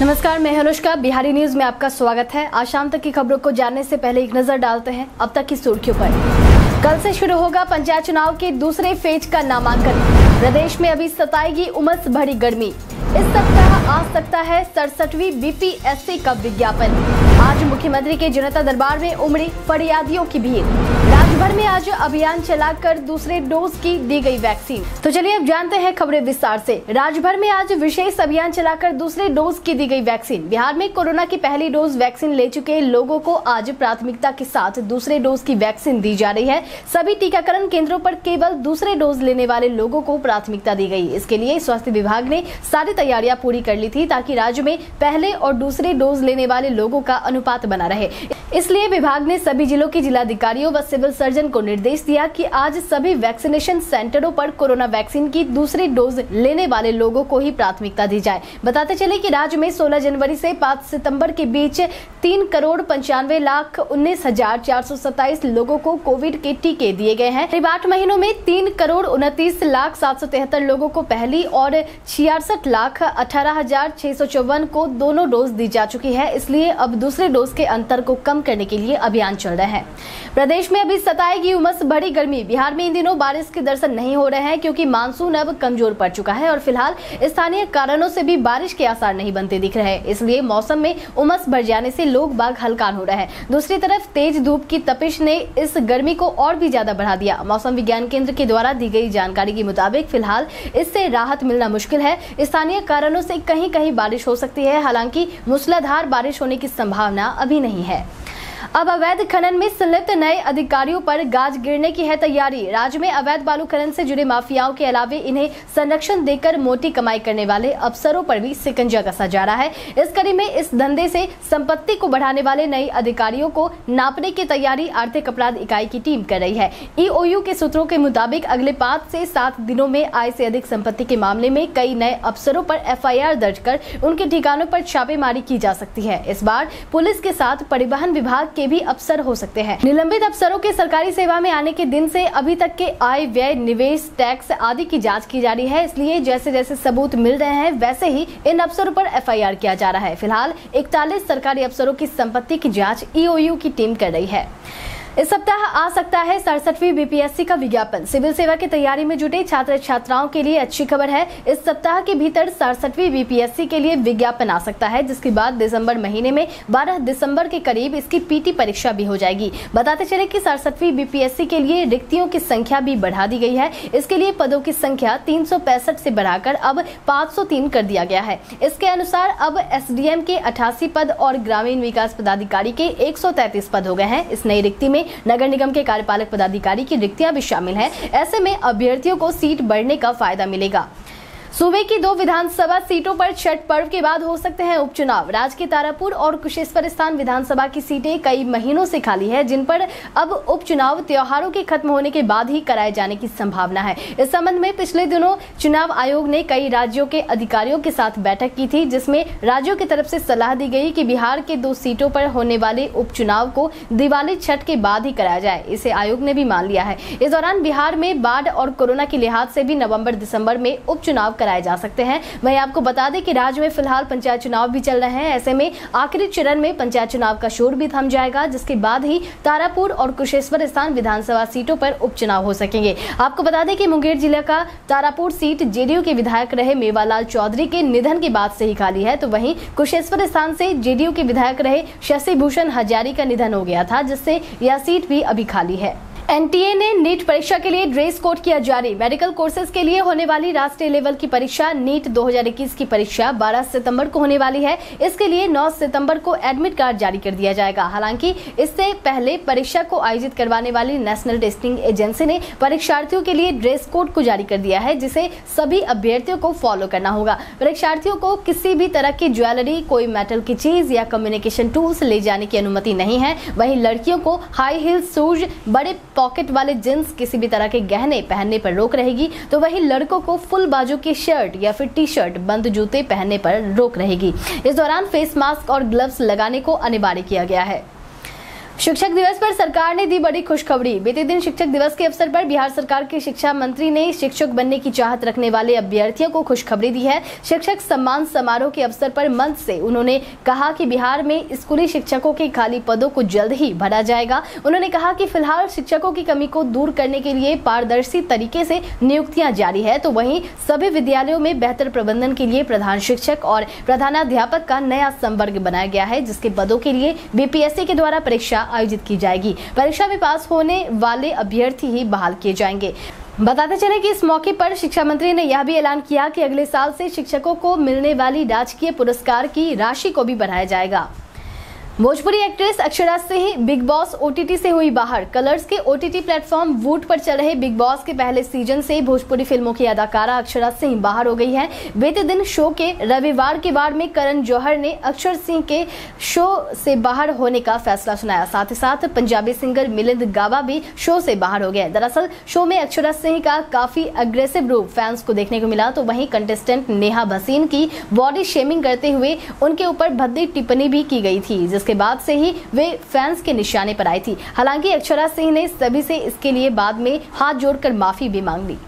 नमस्कार, मैं अनुष्का। बिहारी न्यूज में आपका स्वागत है। आज शाम तक की खबरों को जानने से पहले एक नजर डालते हैं अब तक की सुर्खियों पर। कल से शुरू होगा पंचायत चुनाव के दूसरे फेज का नामांकन। प्रदेश में अभी सताएगी उमस भरी गर्मी। इस सप्ताह आ सकता है 67वीं बीपीएससी का विज्ञापन। आज मुख्यमंत्री के जनता दरबार में उमड़ी फरियादियों की भीड़। राज्य भर में आज अभियान चलाकर दूसरे डोज की दी गई वैक्सीन। तो चलिए अब जानते हैं खबरें विस्तार से। राज्य भर में आज विशेष अभियान चलाकर दूसरे डोज की दी गई वैक्सीन। बिहार में कोरोना की पहली डोज वैक्सीन ले चुके लोगों को आज प्राथमिकता के साथ दूसरे डोज की वैक्सीन दी जा रही है। सभी टीकाकरण केंद्रों पर केवल दूसरे डोज लेने वाले लोगों को प्राथमिकता दी गई। इसके लिए स्वास्थ्य विभाग ने सारी तैयारियां पूरी कर ली थी ताकि राज्य में पहले और दूसरे डोज लेने वाले लोगों का अनुपात बना रहे। इसलिए विभाग ने सभी जिलों के जिलाधिकारियों व सिविल सर्जन को निर्देश दिया कि आज सभी वैक्सीनेशन सेंटरों पर कोरोना वैक्सीन की दूसरी डोज लेने वाले लोगों को ही प्राथमिकता दी जाए। बताते चले कि राज्य में 16 जनवरी से 5 सितंबर के बीच 3,95,19,427 लोगों को कोविड के टीके दिए गए हैं। करीब 8 महीनों में 3,29,773 लोगों को पहली और 66,18,654 को दोनों डोज दी जा चुकी है। इसलिए अब दूसरे डोज के अंतर को कम करने के लिए अभियान चल रहा है। प्रदेश में अभी सताएगी उमस भरी गर्मी। बिहार में इन दिनों बारिश के दर्शन नहीं हो रहे हैं क्योंकि मानसून अब कमजोर पड़ चुका है और फिलहाल स्थानीय कारणों से भी बारिश के आसार नहीं बनते दिख रहे हैं। इसलिए मौसम में उमस बढ़ जाने से लोग बाग हलकान हो रहे हैं। दूसरी तरफ तेज धूप की तपिश ने इस गर्मी को और भी ज्यादा बढ़ा दिया। मौसम विज्ञान केंद्र के द्वारा दी गई जानकारी के मुताबिक फिलहाल इससे राहत मिलना मुश्किल है। स्थानीय कारणों से कहीं कहीं बारिश हो सकती है, हालांकि मूसलाधार बारिश होने की संभावना अभी नहीं है। अब अवैध खनन में संलिप्त नए अधिकारियों पर गाज गिरने की है तैयारी। राज्य में अवैध बालू खनन से जुड़े माफियाओं के अलावे इन्हें संरक्षण देकर मोटी कमाई करने वाले अफसरों पर भी शिकंजा कसा जा रहा है। इस कड़ी में इस धंधे से संपत्ति को बढ़ाने वाले नए अधिकारियों को नापने की तैयारी आर्थिक अपराध इकाई की टीम कर रही है। ईओयू के सूत्रों के मुताबिक अगले 5 से 7 दिनों में आय से अधिक संपत्ति के मामले में कई नए अफसरों पर एफआईआर दर्ज कर उनके ठिकानों पर छापेमारी की जा सकती है। इस बार पुलिस के साथ परिवहन विभाग के भी अफसर हो सकते हैं। निलंबित अफसरों के सरकारी सेवा में आने के दिन से अभी तक के आय, व्यय, निवेश, टैक्स आदि की जांच की जा रही है। इसलिए जैसे जैसे सबूत मिल रहे हैं वैसे ही इन अफसरों पर एफआईआर किया जा रहा है। फिलहाल 41 सरकारी अफसरों की संपत्ति की जांच ईओयू की टीम कर रही है। इस सप्ताह आ सकता है 67वीं बीपीएससी का विज्ञापन। सिविल सेवा की तैयारी में जुटे छात्र छात्राओं के लिए अच्छी खबर है। इस सप्ताह के भीतर 67वीं बीपीएससी के लिए विज्ञापन आ सकता है, जिसके बाद दिसंबर महीने में 12 दिसंबर के करीब इसकी पीटी परीक्षा भी हो जाएगी। बताते चले कि 67वीं बीपीएससी के लिए रिक्तियों की संख्या भी बढ़ा दी गई है। इसके लिए पदों की संख्या 365 से बढ़ाकर अब 503 कर दिया गया है। इसके अनुसार अब एसडीएम के 88 पद और ग्रामीण विकास पदाधिकारी के 133 पद हो गए हैं। इस नई रिक्ति में नगर निगम के कार्यपालक पदाधिकारी की रिक्तियां भी शामिल हैं। ऐसे में अभ्यर्थियों को सीट बढ़ने का फायदा मिलेगा। सूबे की 2 विधानसभा सीटों पर छठ पर्व के बाद हो सकते हैं उपचुनाव। राज्य के तारापुर और कुशेश्वर स्थान विधानसभा की सीटें कई महीनों से खाली है, जिन पर अब उपचुनाव त्योहारों के खत्म होने के बाद ही कराए जाने की संभावना है। इस संबंध में पिछले दिनों चुनाव आयोग ने कई राज्यों के अधिकारियों के साथ बैठक की थी, जिसमें राज्यों की तरफ से सलाह दी गई कि बिहार के 2 सीटों पर होने वाले उपचुनाव को दिवाली छठ के बाद ही कराया जाए। इसे आयोग ने भी मान लिया है। इस दौरान बिहार में बाढ़ और कोरोना के लिहाज से भी नवंबर दिसंबर में उपचुनाव कराए जा सकते हैं। वहीं आपको बता दें कि राज्य में फिलहाल पंचायत चुनाव भी चल रहे हैं। ऐसे में आखिरी चरण में पंचायत चुनाव का शोर भी थम जाएगा, जिसके बाद ही तारापुर और कुशेश्वर स्थान विधानसभा सीटों पर उपचुनाव हो सकेंगे। आपको बता दें कि मुंगेर जिले का तारापुर सीट जेडीयू के विधायक रहे मेवालाल चौधरी के निधन के बाद से ही खाली है, तो वहीं कुशेश्वर स्थान से जेडीयू के विधायक रहे शशि भूषण हजारी का निधन हो गया था, जिससे यह सीट भी अभी खाली है। एनटीए ने नीट परीक्षा के लिए ड्रेस कोड किया जारी। मेडिकल कोर्सेज के लिए होने वाली राष्ट्रीय लेवल की परीक्षा नीट 2021 की परीक्षा 12 सितंबर को होने वाली है। इसके लिए 9 सितंबर को एडमिट कार्ड जारी कर दिया जाएगा। हालांकि इससे पहले परीक्षा को आयोजित करवाने वाली नेशनल टेस्टिंग एजेंसी ने परीक्षार्थियों के लिए ड्रेस कोड को जारी कर दिया है, जिसे सभी अभ्यर्थियों को फॉलो करना होगा। परीक्षार्थियों को किसी भी तरह की ज्वेलरी, कोई मेटल की चीज या कम्युनिकेशन टूल्स ले जाने की अनुमति नहीं है। वहीं लड़कियों को हाई हील शूज, बड़े पॉकेट वाले जींस, किसी भी तरह के गहने पहनने पर रोक रहेगी। तो वहीं लड़कों को फुल बाजू की शर्ट या फिर टी शर्ट, बंद जूते पहनने पर रोक रहेगी। इस दौरान फेस मास्क और ग्लव्स लगाने को अनिवार्य किया गया है। शिक्षक दिवस पर सरकार ने दी बड़ी खुशखबरी। बीते दिन शिक्षक दिवस के अवसर पर बिहार सरकार के शिक्षा मंत्री ने शिक्षक बनने की चाहत रखने वाले अभ्यर्थियों को खुशखबरी दी है। शिक्षक सम्मान समारोह के अवसर पर मंच से उन्होंने कहा कि बिहार में स्कूली शिक्षकों के खाली पदों को जल्द ही भरा जाएगा। उन्होंने कहा कि फिलहाल शिक्षकों की कमी को दूर करने के लिए पारदर्शी तरीके से नियुक्तियां जारी है, तो वहीं सभी विद्यालयों में बेहतर प्रबंधन के लिए प्रधान शिक्षक और प्रधानाध्यापक का नया संवर्ग बनाया गया है, जिसके पदों के लिए बीपीएससी के द्वारा परीक्षा आयोजित की जाएगी। परीक्षा में पास होने वाले अभ्यर्थी ही बहाल किए जाएंगे। बताते चले कि इस मौके पर शिक्षा मंत्री ने यह भी ऐलान किया कि अगले साल से शिक्षकों को मिलने वाली राजकीय पुरस्कार की राशि को भी बढ़ाया जाएगा। Bhojpuri actress Akshara Singh Bigg Boss OTT से हुई बाहर। कलर्स के ओटीटी प्लेटफॉर्म वूट पर चल रहे बिग बॉस के पहले सीजन से भोजपुरी फिल्मों की अदाकारा अक्षरा सिंह बाहर हो गई है। बीते दिन शो के रविवार के वार में करण जौहर ने अक्षर सिंह के शो से बाहर होने का फैसला सुनाया। साथ ही साथ पंजाबी सिंगर मिलिंद गावा भी शो से बाहर हो गए। दरअसल शो में अक्षरा सिंह का काफी अग्रेसिव रूप फैंस को देखने को मिला, तो वहीं कंटेस्टेंट नेहा भसीन की बॉडी शेमिंग करते हुए उनके ऊपर भद्दी टिप्पणी भी की गई थी, जिसके बाद से ही वे फैंस के निशाने पर आई थी। हालांकि अक्षरा सिंह ने सभी से इसके लिए बाद में हाथ जोड़कर माफी भी मांग ली।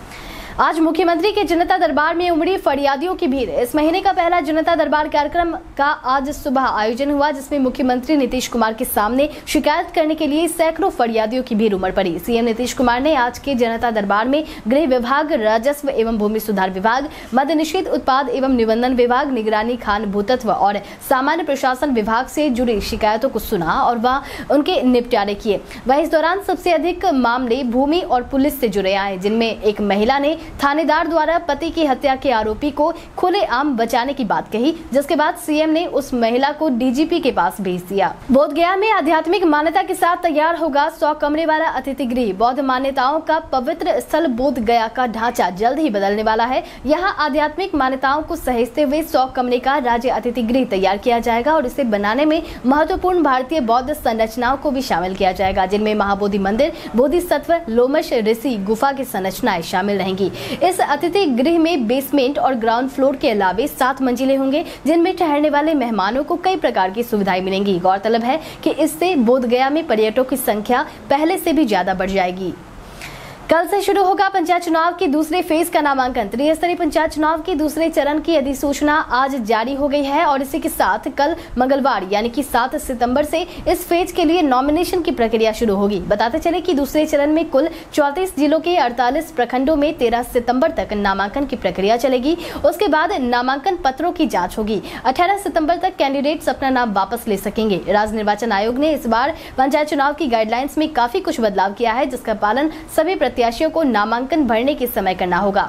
आज मुख्यमंत्री के जनता दरबार में उमड़ी फरियादियों की भीड़। इस महीने का पहला जनता दरबार कार्यक्रम का आज सुबह आयोजन हुआ, जिसमें मुख्यमंत्री नीतीश कुमार के सामने शिकायत करने के लिए सैकड़ों फरियादियों की भीड़ उमड़ पड़ी। सीएम नीतीश कुमार ने आज के जनता दरबार में गृह विभाग, राजस्व एवं भूमि सुधार विभाग, मद्य निषेध उत्पाद एवं निबंधन विभाग, निगरानी खान भूतत्व और सामान्य प्रशासन विभाग से जुड़ी शिकायतों को सुना और वह उनके निपटारे किए। वहीं इस दौरान सबसे अधिक मामले भूमि और पुलिस से जुड़े आए, जिनमें एक महिला ने थानेदार द्वारा पति की हत्या के आरोपी को खुलेआम बचाने की बात कही, जिसके बाद सीएम ने उस महिला को डीजीपी के पास भेज दिया। बोधगया में आध्यात्मिक मान्यता के साथ तैयार होगा 100 कमरे वाला अतिथि गृह। बौद्ध मान्यताओं का पवित्र स्थल बोधगया का ढांचा जल्द ही बदलने वाला है। यहाँ आध्यात्मिक मान्यताओं को सहेजते हुए 100 कमरे का राज्य अतिथि गृह तैयार किया जाएगा और इसे बनाने में महत्वपूर्ण भारतीय बौद्ध संरचनाओं को भी शामिल किया जाएगा, जिनमें महाबोधि मंदिर, बोधिसत्व, लोमश ऋषि गुफा की संरचनाएं शामिल रहेंगी। इस अतिथि गृह में बेसमेंट और ग्राउंड फ्लोर के अलावे 7 मंजिलें होंगे, जिनमें ठहरने वाले मेहमानों को कई प्रकार की सुविधाएं मिलेंगी। गौरतलब है कि इससे बोधगया में पर्यटकों की संख्या पहले से भी ज्यादा बढ़ जाएगी। कल से शुरू होगा पंचायत चुनाव के दूसरे फेज का नामांकन। त्रिस्तरीय पंचायत चुनाव के दूसरे चरण की अधिसूचना आज जारी हो गई है और इसी के साथ कल मंगलवार यानी कि 7 सितंबर से इस फेज के लिए नॉमिनेशन की प्रक्रिया शुरू होगी। बताते चले कि दूसरे चरण में कुल 34 जिलों के 48 प्रखंडों में 13 सितंबर तक नामांकन की प्रक्रिया चलेगी। उसके बाद नामांकन पत्रों की जाँच होगी। 18 सितम्बर तक कैंडिडेट्स अपना नाम वापस ले सकेंगे। राज्य निर्वाचन आयोग ने इस बार पंचायत चुनाव की गाइडलाइंस में काफी कुछ बदलाव किया है, जिसका पालन सभी प्रत्याशियों को नामांकन भरने के समय करना होगा।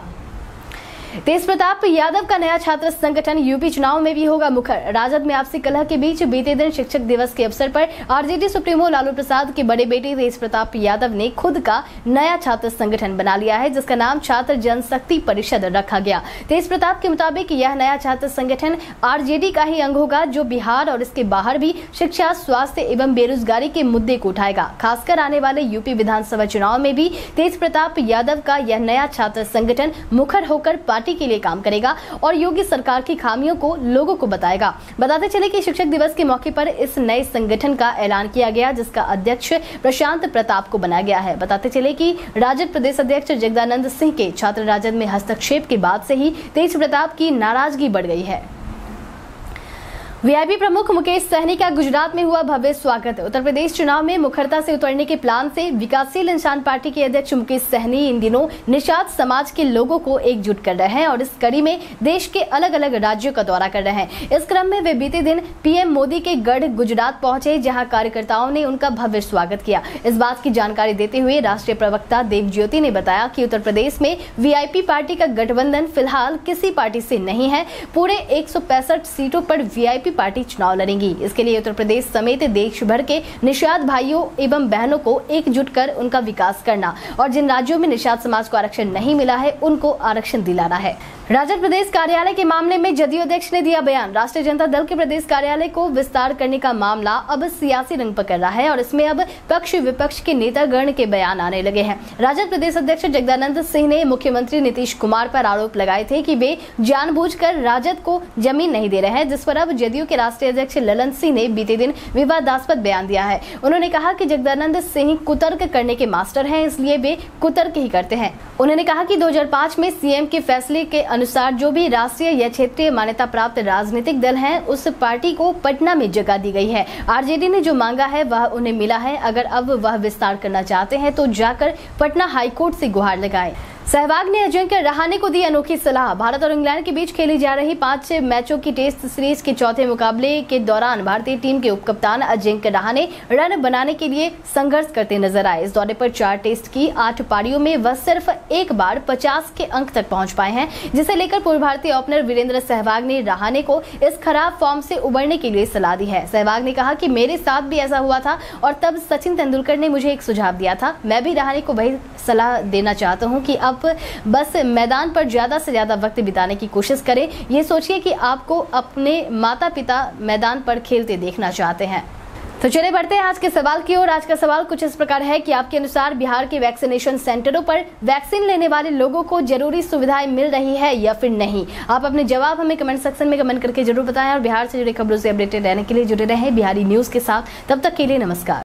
तेज प्रताप यादव का नया छात्र संगठन यूपी चुनाव में भी होगा मुखर। राजद में आपसी कलह के बीच बीते दिन शिक्षक दिवस के अवसर पर आरजेडी सुप्रीमो लालू प्रसाद के बड़े बेटे तेज प्रताप यादव ने खुद का नया छात्र संगठन बना लिया है, जिसका नाम छात्र जनशक्ति परिषद रखा गया। तेज प्रताप के मुताबिक यह नया छात्र संगठन आरजेडी का ही अंग होगा, जो बिहार और इसके बाहर भी शिक्षा, स्वास्थ्य एवं बेरोजगारी के मुद्दे को उठाएगा। खासकर आने वाले यूपी विधानसभा चुनाव में भी तेज प्रताप यादव का यह नया छात्र संगठन मुखर होकर पार्टी के लिए काम करेगा और योगी सरकार की खामियों को लोगों को बताएगा। बताते चले कि शिक्षक दिवस के मौके पर इस नए संगठन का ऐलान किया गया, जिसका अध्यक्ष प्रशांत प्रताप को बनाया गया है। बताते चले कि राजद प्रदेश अध्यक्ष जगदानंद सिंह के छात्र राजद में हस्तक्षेप के बाद से ही तेज प्रताप की नाराजगी बढ़ गई है। वीआईपी प्रमुख मुकेश सहनी का गुजरात में हुआ भव्य स्वागत। उत्तर प्रदेश चुनाव में मुखरता से उतरने के प्लान से विकासशील इंसान पार्टी के अध्यक्ष मुकेश सहनी इन दिनों निषाद समाज के लोगों को एकजुट कर रहे हैं और इस कड़ी में देश के अलग अलग राज्यों का दौरा कर रहे हैं। इस क्रम में वे बीते दिन पीएम मोदी के गढ़ गुजरात पहुंचे, जहां कार्यकर्ताओं ने उनका भव्य स्वागत किया। इस बात की जानकारी देते हुए राष्ट्रीय प्रवक्ता देवज्योति ने बताया कि उत्तर प्रदेश में वीआईपी पार्टी का गठबंधन फिलहाल किसी पार्टी से नहीं है। पूरे 165 सीटों पर वीआईपी पार्टी चुनाव लड़ेंगी। इसके लिए उत्तर प्रदेश समेत देश भर के निषाद भाइयों एवं बहनों को एकजुट कर उनका विकास करना और जिन राज्यों में निषाद समाज को आरक्षण नहीं मिला है उनको आरक्षण दिलाना है। राजद प्रदेश कार्यालय के मामले में जदयू अध्यक्ष ने दिया बयान। राष्ट्रीय जनता दल के प्रदेश कार्यालय को विस्तार करने का मामला अब सियासी रंग पकड़ रहा है और इसमें अब पक्ष विपक्ष के नेतागण के बयान आने लगे हैं। राजद प्रदेश अध्यक्ष जगदानंद सिंह ने मुख्यमंत्री नीतीश कुमार पर आरोप लगाए थे कि वे जानबूझकर राजद को जमीन नहीं दे रहे हैं, जिस पर अब जदयू जदयू के राष्ट्रीय अध्यक्ष ललन सिंह ने बीते दिन विवादास्पद बयान दिया है। उन्होंने कहा कि जगदानंद सिंह कुतर्क करने के मास्टर हैं, इसलिए वे कुतर्क ही करते हैं। उन्होंने कहा कि 2005 में सीएम के फैसले के अनुसार जो भी राष्ट्रीय या क्षेत्रीय मान्यता प्राप्त राजनीतिक दल हैं, उस पार्टी को पटना में जगह दी गई है। आरजेडी ने जो मांगा है वह उन्हें मिला है। अगर अब वह विस्तार करना चाहते हैं तो जाकर पटना हाईकोर्ट से गुहार लगाएं। सहवाग ने अजिंक्य रहाणे को दी अनोखी सलाह। भारत और इंग्लैंड के बीच खेली जा रही 5 मैचों की टेस्ट सीरीज के चौथे मुकाबले के दौरान भारतीय टीम के उपकप्तान अजिंक्य रहाणे रन बनाने के लिए संघर्ष करते नजर आए। इस दौरे पर 4 टेस्ट की 8 पारियों में वह सिर्फ एक बार 50 के अंक तक पहुंच पाए हैं, जिसे लेकर पूर्व भारतीय ओपनर वीरेंद्र सहवाग ने रहाणे को इस खराब फॉर्म से उबरने के लिए सलाह दी है। सहवाग ने कहा कि मेरे साथ भी ऐसा हुआ था और तब सचिन तेंदुलकर ने मुझे एक सुझाव दिया था। मैं भी रहाणे को वही सलाह देना चाहता हूं कि अब बस मैदान पर ज्यादा से ज्यादा वक्त बिताने की कोशिश करें। ये सोचिए कि आपको अपने माता पिता मैदान पर खेलते देखना चाहते हैं। तो चलिए बढ़ते हैं आज के सवाल की ओर। आज का सवाल कुछ इस प्रकार है कि आपके अनुसार बिहार के वैक्सीनेशन सेंटरों पर वैक्सीन लेने वाले लोगों को जरूरी सुविधाएं मिल रही है या फिर नहीं? आप अपने जवाब हमें कमेंट सेक्शन में कमेंट करके जरूर बताएं और बिहार से जुड़ी खबरों से अपडेटेड रहने के लिए जुड़े रहें बिहारी न्यूज के साथ। तब तक के लिए नमस्कार।